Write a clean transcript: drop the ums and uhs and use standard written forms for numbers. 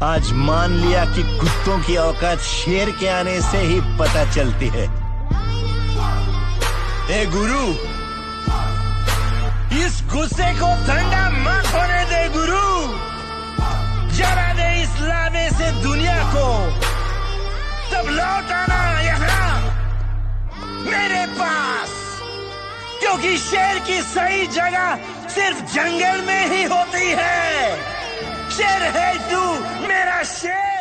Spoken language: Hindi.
आज मान लिया कि कुत्तों की औकात शेर के आने से ही पता चलती है। ए गुरु, इस गुस्से को ठंडा मत होने दे गुरु। जरा दे इस लावे से दुनिया को, तब लौट आना यहाँ मेरे पास, क्योंकि शेर की सही जगह सिर्फ जंगल में ही होती है। शेर है तू मेरा शेर।